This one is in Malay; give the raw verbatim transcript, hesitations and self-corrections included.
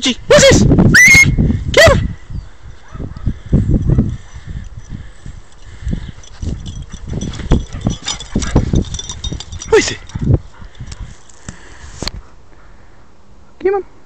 Gee, what's this? Get him! Who is it? Come on.